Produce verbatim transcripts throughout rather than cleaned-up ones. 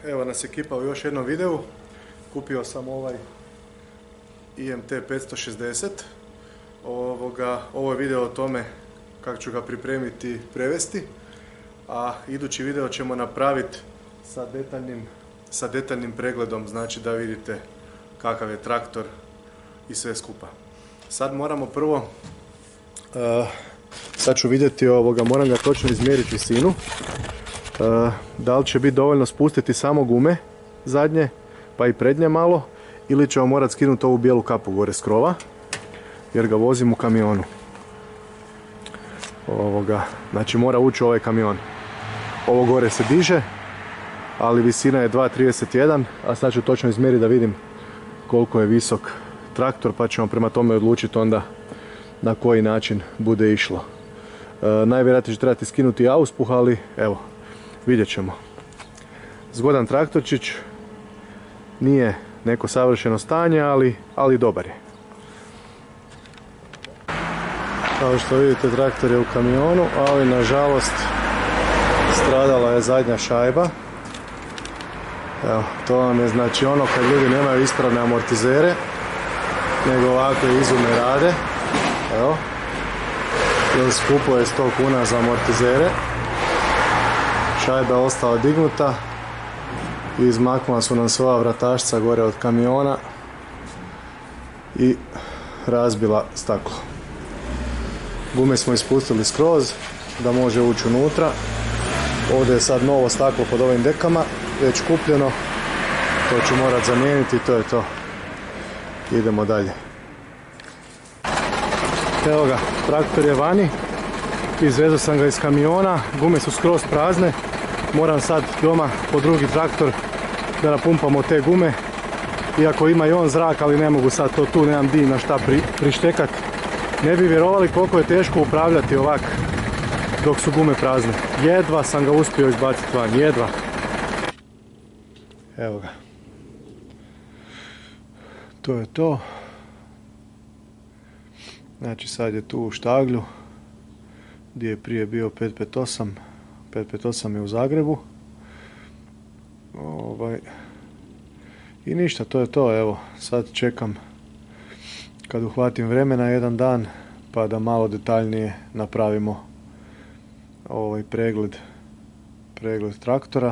Evo nas ekipa u još jednom videu. Kupio sam ovaj I M T petsto šezdeset. Ovoga, ovo je video o tome kako ću ga pripremiti i prevesti. A idući video ćemo napraviti sa detaljnim, sa detaljnim pregledom, znači da vidite kakav je traktor i sve skupa. Sad moramo prvo, uh, sad ću vidjeti ovoga, moram ga točno izmjeriti visinu. Uh, da li će biti dovoljno spustiti samo gume zadnje, pa i prednje malo, ili ćemo morati skinuti ovu bijelu kapu gore s krova, jer ga vozim u kamionu. Ovoga, znači mora ući u ovaj kamion. Ovo gore se diže, ali visina je dva trideset jedan, a sad ću točno izmjeriti da vidim koliko je visok traktor, pa ćemo prema tome odlučiti onda na koji način bude išlo. E, najvjerojatnije će trebati skinuti auspuh, ali evo, vidjet ćemo. Zgodan traktorčić, nije neko savršeno stanje, ali, ali dobar je. Kao što vidite, traktor je u kamionu, ali nažalost stradala je zadnja šajba. Evo, to vam je znači ono kad ljudi nemaju ispravne amortizere, nego ovakve izume rade. Evo, jer skupo je sto kuna za amortizere. Šajba je ostala dignuta i izmaknula su nam sva vratašca gore od kamiona i razbila staklo. Gume smo ispustili skroz da može ući unutra. Ovdje je sad novo staklo pod ovim dekama, već kupljeno. To ću morat zamijeniti i to je to. Idemo dalje. Evo ga, traktor je vani. Izvezao sam ga iz kamiona, gume su skroz prazne. Moram sad doma po drugi traktor da napumpamo te gume. Iako ima i on zrak, ali ne mogu sad to tu, nemam di na šta pri, prištekat. Ne bi vjerovali koliko je teško upravljati ovak dok su gume prazne. Jedva sam ga uspio izbaciti van, jedva. Evo ga. To je to. Znači sad je tu u štaglju gdje je prije bio pet pet osam. pet pet osam je u Zagrebu. Ovaj. I ništa, to je to. Evo, sad čekam kad uhvatim vremena jedan dan pa da malo detaljnije napravimo ovaj pregled pregled traktora,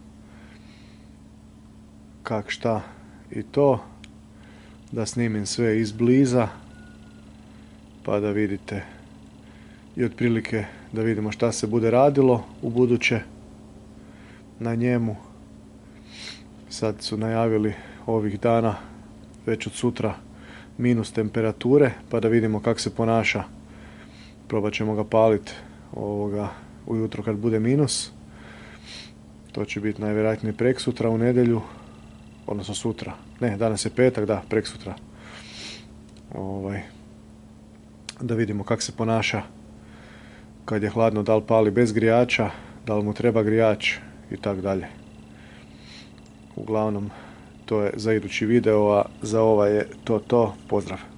kak šta i to, da snimim sve izbliza pa da vidite i otprilike da vidimo šta se bude radilo u buduće na njemu. Sad su najavili ovih dana već od sutra minus temperature, pa da vidimo kako se ponaša. Probat ćemo ga paliti ovoga ujutro kad bude minus. To će biti najvjerojatnije preksutra u nedjelju, odnosno sutra. Ne, danas je petak, da, preksutra. Ovaj, da vidimo kako se ponaša kad je hladno, da li pali bez grijača, da li mu treba grijač i tak dalje. Uglavnom, to je za idući video, a za ovaj je to to. Pozdrav!